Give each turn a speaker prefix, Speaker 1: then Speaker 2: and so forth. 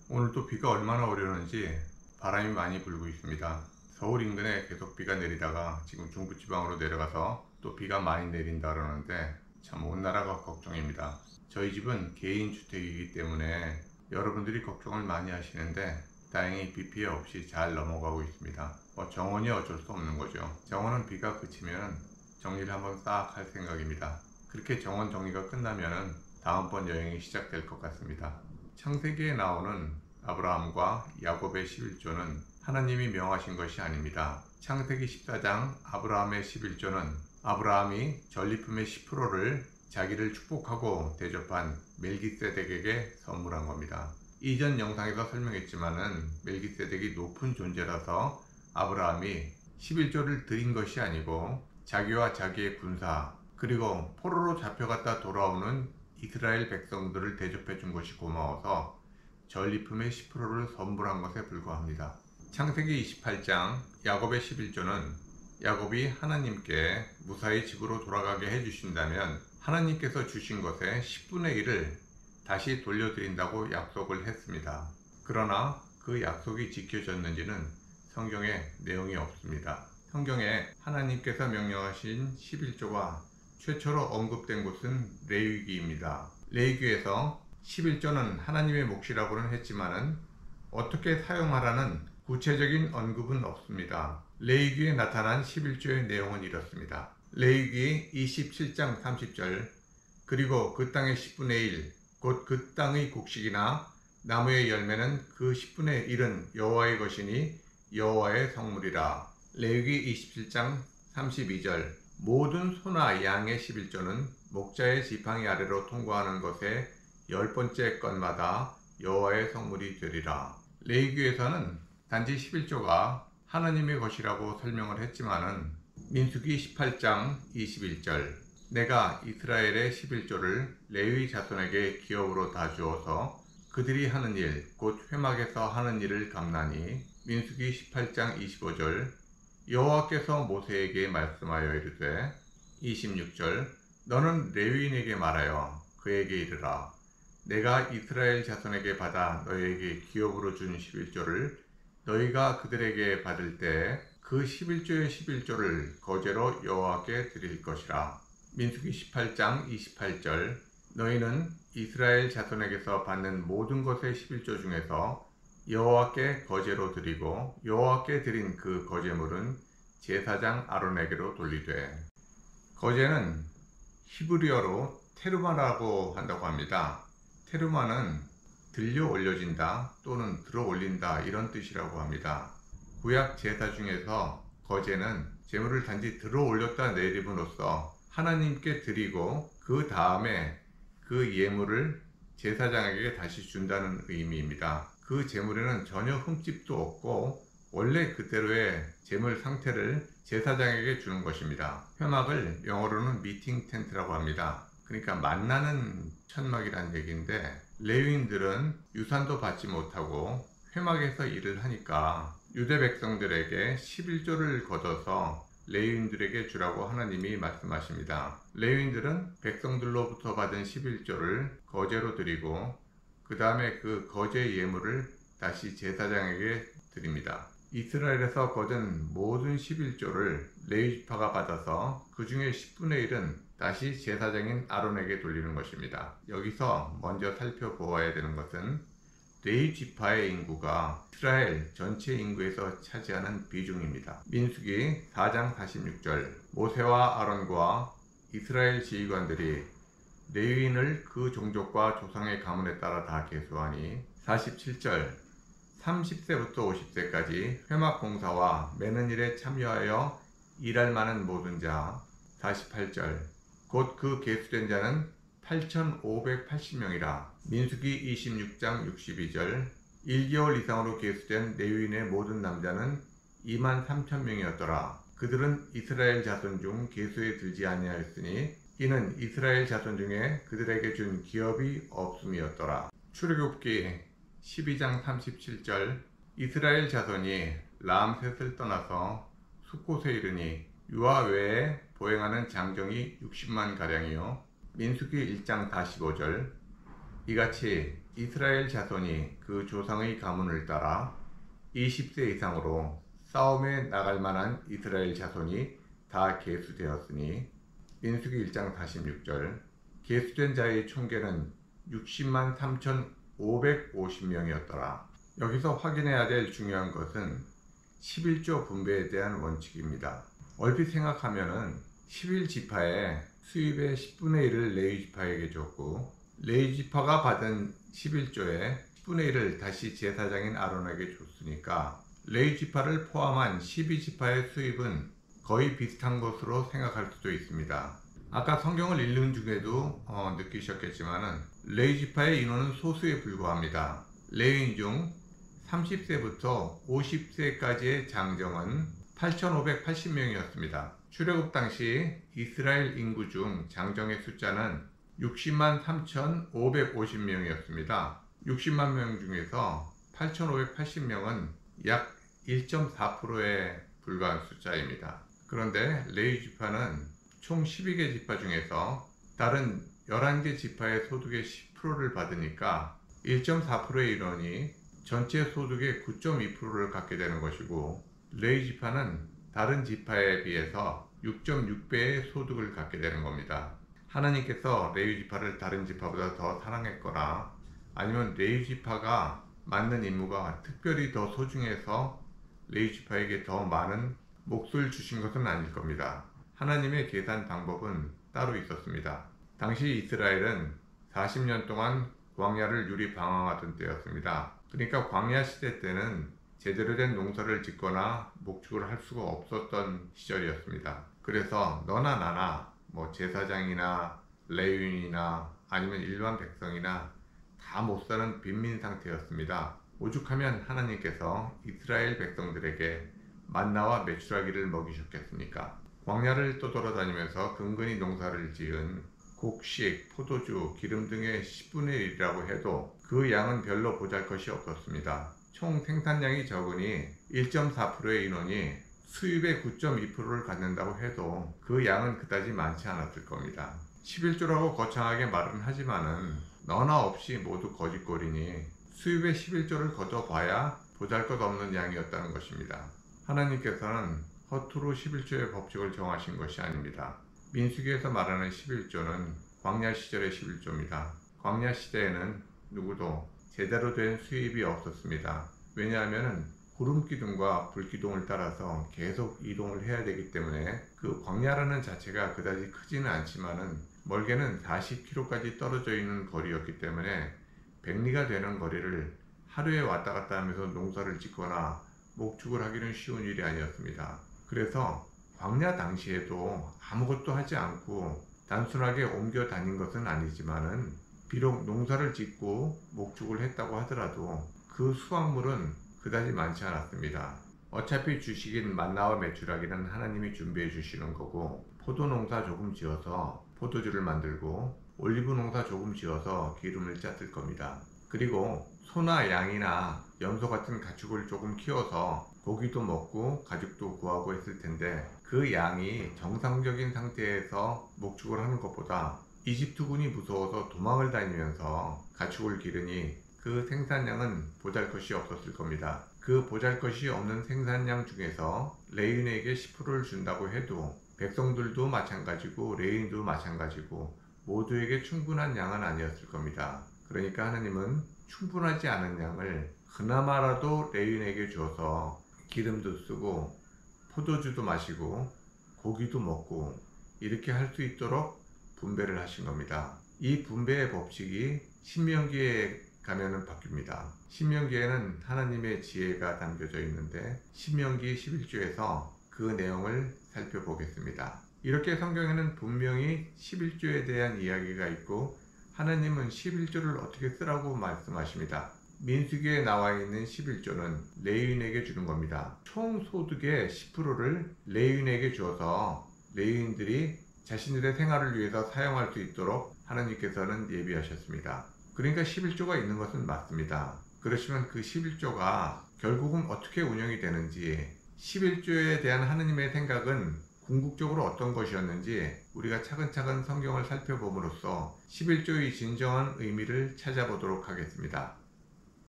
Speaker 1: 오늘도 비가 얼마나 오려는지 바람이 많이 불고 있습니다. 서울 인근에 계속 비가 내리다가 지금 중부지방으로 내려가서 또 비가 많이 내린다 그러는데 참 온 나라가 걱정입니다. 저희 집은 개인 주택이기 때문에 여러분들이 걱정을 많이 하시는데 다행히 비 피해 없이 잘 넘어가고 있습니다. 정원이 어쩔 수 없는 거죠. 정원은 비가 그치면 정리를 한번 싹 할 생각입니다. 그렇게 정원 정리가 끝나면 다음번 여행이 시작될 것 같습니다. 창세기에 나오는 아브라함과 야곱의 11조는 하나님이 명하신 것이 아닙니다. 창세기 14장 아브라함의 11조는 아브라함이 전리품의 10%를 자기를 축복하고 대접한 멜기세덱에게 선물한 겁니다. 이전 영상에서 설명했지만은 멜기세덱이 높은 존재라서 아브라함이 11조를 드린 것이 아니고 자기와 자기의 군사 그리고 포로로 잡혀갔다 돌아오는 이스라엘 백성들을 대접해 준 것이 고마워서 전리품의 10%를 선물한 것에 불과합니다. 창세기 28장 야곱의 11조는 야곱이 하나님께 무사히 집으로 돌아가게 해주신다면 하나님께서 주신 것의 10분의 1을 다시 돌려드린다고 약속을 했습니다. 그러나 그 약속이 지켜졌는지는 성경에 내용이 없습니다. 성경에 하나님께서 명령하신 11조가 최초로 언급된 곳은 레위기입니다. 레위기에서 11조는 하나님의 몫이라고는 했지만은 어떻게 사용하라는 구체적인 언급은 없습니다. 레위기에 나타난 11조의 내용은 이렇습니다. 레위기 27장 30절 그리고 그 땅의 10분의 1 곧 그 땅의 곡식이나 나무의 열매는 그 10분의 1은 여호와의 것이니 여호와의 성물이라. 레위기 27장 32절 모든 소나 양의 11조는 목자의 지팡이 아래로 통과하는 것에 10번째 건마다 여호와의 성물이 되리라. 레위기에서는 단지 11조가 하나님의 것이라고 설명을 했지만은 민수기 18장 21절 내가 이스라엘의 11조를 레위 자손에게 기업으로 다 주어서 그들이 하는 일 곧 회막에서 하는 일을 갚나니 민수기 18장 25절 여호와께서 모세에게 말씀하여 이르되 26절 너는 레위인에게 말하여 그에게 이르라 내가 이스라엘 자손에게 받아 너희에게 기업으로 준 11조를 너희가 그들에게 받을 때 그 11조의 11조를 거제로 여호와께 드릴 것이라. 민수기 18장 28절 너희는 이스라엘 자손에게서 받는 모든 것의 11조 중에서 여호와께 거제로 드리고 여호와께 드린 그 거제물은 제사장 아론에게로 돌리되. 거제는 히브리어로 테르마라고 한다고 합니다. 테르마는 들려 올려진다 또는 들어 올린다 이런 뜻이라고 합니다. 구약 제사 중에서 거제는 제물을 단지 들어 올렸다 내림으로써 하나님께 드리고 그 다음에 그 예물을 제사장에게 다시 준다는 의미입니다. 그 제물에는 전혀 흠집도 없고 원래 그대로의 제물 상태를 제사장에게 주는 것입니다. 회막을 영어로는 미팅 텐트라고 합니다. 그러니까 만나는 천막이라는 얘기인데 레위인들은 유산도 받지 못하고 회막에서 일을 하니까 유대 백성들에게 11조를 걷어서 레위인들에게 주라고 하나님이 말씀하십니다. 레위인들은 백성들로부터 받은 11조를 거제로 드리고 그 다음에 그 거제 예물을 다시 제사장에게 드립니다. 이스라엘에서 거둔 모든 11조를 레위지파가 받아서 그 중에 10분의 1은 다시 제사장인 아론에게 돌리는 것입니다. 여기서 먼저 살펴보아야 되는 것은 레위지파의 인구가 이스라엘 전체 인구에서 차지하는 비중입니다. 민수기 4장 46절 모세와 아론과 이스라엘 지휘관들이 레위인을 그 종족과 조상의 가문에 따라 다 계수하니 47절 30세부터 50세까지 회막 공사와 매는 일에 참여하여 일할 만한 모든 자 48절 곧 그 계수된 자는 8,580명이라. 민수기 26장 62절 1개월 이상으로 계수된 레위인의 모든 남자는 23,000명이었더라. 그들은 이스라엘 자손 중 계수에 들지 아니하였으니 이는 이스라엘 자손 중에 그들에게 준 기업이 없음이었더라. 출애굽기 12장 37절 이스라엘 자손이 람셋을 떠나서 숫곳에 이르니 유아 외에 보행하는 장정이 60만 가량이요. 민수기 1장 45절 이같이 이스라엘 자손이 그 조상의 가문을 따라 20세 이상으로 싸움에 나갈 만한 이스라엘 자손이 다 계수되었으니 민수기 1장 46절 계수된 자의 총계는 60만 3,550명이었더라. 여기서 확인해야 될 중요한 것은 11조 분배에 대한 원칙입니다. 얼핏 생각하면은 11지파의 수입의 10분의 1을 레위지파에게 줬고 레위지파가 받은 11조의 10분의 1을 다시 제사장인 아론에게 줬으니까 레위지파를 포함한 12지파의 수입은 거의 비슷한 것으로 생각할 수도 있습니다. 아까 성경을 읽는 중에도 느끼셨겠지만은 레위지파의 인원은 소수에 불과합니다. 레위인 중 30세부터 50세까지의 장정은 8,580명이었습니다. 출애굽 당시 이스라엘 인구 중 장정의 숫자는 60만 3,550명이었습니다. 60만 명 중에서 8,580명은 약 1.4%에 불과한 숫자입니다. 그런데 레위 지파는 총 12개 지파 중에서 다른 11개 지파의 소득의 10%를 받으니까 1.4%의 인원이 전체 소득의 9.2%를 갖게 되는 것이고 레위 지파는 다른 지파에 비해서 6.6배의 소득을 갖게 되는 겁니다. 하나님께서 레위 지파를 다른 지파보다 더 사랑했거나 아니면 레위 지파가 맡는 임무가 특별히 더 소중해서 레위 지파에게 더 많은 몫을 주신 것은 아닐 겁니다. 하나님의 계산 방법은 따로 있었습니다. 당시 이스라엘은 40년 동안 광야를 유리 방황하던 때였습니다. 그러니까 광야 시대 때는 제대로 된 농사를 짓거나 목축을 할 수가 없었던 시절이었습니다. 그래서 너나 나나 제사장이나 레위인이나 아니면 일반 백성이나 다 못 사는 빈민 상태였습니다. 오죽하면 하나님께서 이스라엘 백성들에게 만나와 메추라기를 먹이셨겠습니까? 광야를 떠돌아다니면서 근근히 농사를 지은 곡식, 포도주, 기름 등의 10분의 1이라고 해도 그 양은 별로 보잘것이 없었습니다. 총 생산량이 적으니 1.4%의 인원이 수입의 9.2%를 갖는다고 해도 그 양은 그다지 많지 않았을 겁니다. 11조라고 거창하게 말은 하지만은 너나 없이 모두 거짓골이니 수입의 11조를 거둬봐야 보잘것없는 양이었다는 것입니다. 하나님께서는 허투루 11조의 법칙을 정하신 것이 아닙니다. 민수기에서 말하는 11조는 광야 시절의 11조입니다. 광야 시대에는 누구도 제대로 된 수입이 없었습니다. 왜냐하면 구름기둥과 불기둥을 따라서 계속 이동을 해야 되기 때문에 그 광야라는 자체가 그다지 크지는 않지만은 멀게는 40km까지 떨어져 있는 거리였기 때문에 100리가 되는 거리를 하루에 왔다 갔다 하면서 농사를 짓거나 목축을 하기는 쉬운 일이 아니었습니다. 그래서 광야 당시에도 아무것도 하지 않고 단순하게 옮겨 다닌 것은 아니지만은 비록 농사를 짓고 목축을 했다고 하더라도 그 수확물은 그다지 많지 않았습니다. 어차피 주식인 만나와 메추라기는 하나님이 준비해 주시는 거고 포도 농사 조금 지어서 포도주를 만들고 올리브 농사 조금 지어서 기름을 짰을 겁니다. 그리고 소나 양이나 염소 같은 가축을 조금 키워서 고기도 먹고 가죽도 구하고 했을 텐데 그 양이 정상적인 상태에서 목축을 하는 것보다 이집트군이 무서워서 도망을 다니면서 가축을 기르니 그 생산량은 보잘것이 없었을 겁니다. 그 보잘것이 없는 생산량 중에서 레위인에게 10%를 준다고 해도 백성들도 마찬가지고 레위인도 마찬가지고 모두에게 충분한 양은 아니었을 겁니다. 그러니까 하나님은 충분하지 않은 양을 그나마라도 레위인에게 줘서 기름도 쓰고 포도주도 마시고 고기도 먹고 이렇게 할 수 있도록 분배를 하신 겁니다. 이 분배의 법칙이 신명기에 가면은 바뀝니다. 신명기에는 하나님의 지혜가 담겨져 있는데 신명기 11조에서 그 내용을 살펴보겠습니다. 이렇게 성경에는 분명히 11조에 대한 이야기가 있고 하나님은 11조를 어떻게 쓰라고 말씀하십니다. 민수기에 나와 있는 11조는 레위인에게 주는 겁니다. 총 소득의 10%를 레위인에게 주어서 레위인들이 자신들의 생활을 위해서 사용할 수 있도록 하나님께서는 예비하셨습니다. 그러니까 11조가 있는 것은 맞습니다. 그렇지만 그 11조가 결국은 어떻게 운영이 되는지 11조에 대한 하나님의 생각은 궁극적으로 어떤 것이었는지 우리가 차근차근 성경을 살펴봄으로써 11조의 진정한 의미를 찾아보도록 하겠습니다.